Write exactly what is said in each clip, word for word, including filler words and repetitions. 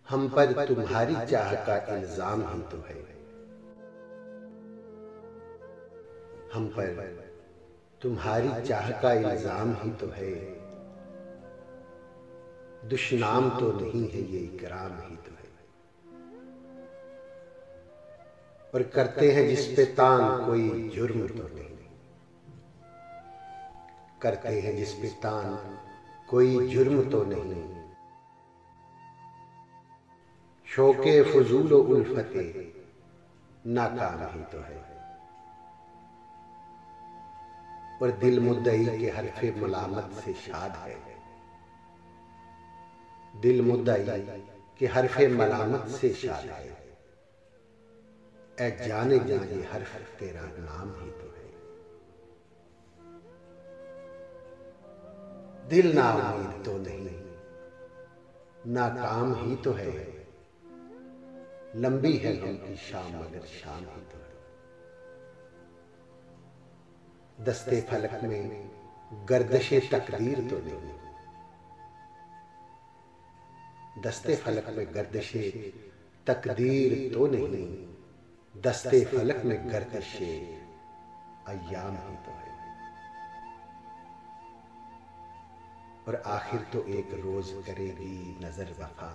हम पर तुम्हारी चाह का इल्जाम ही तो है, हम पर तुम्हारी चाह का इल्जाम ही तो है। दुश्नाम तो नहीं है ये इकराम ही तो है। और करते हैं जिस पे तान कोई जुर्म तो नहीं, करते हैं जिस पे तान कोई जुर्म तो नहीं। शौके फजूल व उल्फते नाकाम ही तो है। और दिल मुद्दई के हरफे मलामत से शाद है, दिल मुद्दई के हरफे मलामत से शाद है। ऐ जाने जा ये हर्फ तेरा नाम ही तो है। दिल ना उम्मीद तो नहीं, नाकाम ही तो है। लंबी है गम की शाम मगर शाम ही तो है। दस्ते फलक में गर्दिशे तकदीर तो नहीं, दस्ते फलक में गर्दिशे तकदीर तो नहीं। दस्ते फलक में गर्दिशे अय्याम ही तो है। और आखिर तो एक रोज करेगी नजर वफा,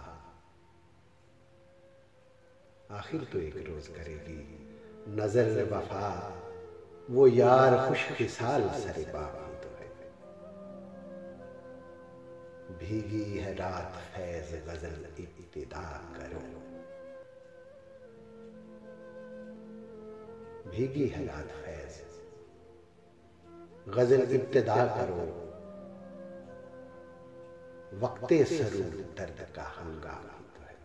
आखिर तो एक रोज करेगी नजर वफा। वो यार खुश खिसाल सरे बाब ही तो है। भीगी है रात फैज गजल इब्तिदा करो, भीगी है रात फैज गजल इब्तिदा करो। वक्ते सरूर दर्द का हंगाम ही तो है।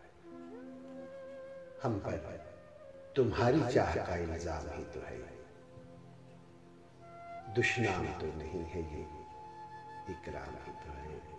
हम पर तुम्हारी चाह का इल्जाम ही तो है। दुश्नाम तो नहीं है ये इकराम ही तो है।